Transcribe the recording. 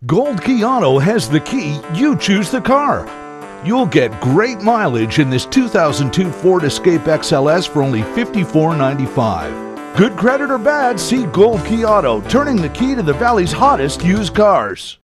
Gold Key Auto has the key, you choose the car. You'll get great mileage in this 2002 Ford Escape XLS for only $54.95. Good credit or bad, see Gold Key Auto, turning the key to the Valley's hottest used cars.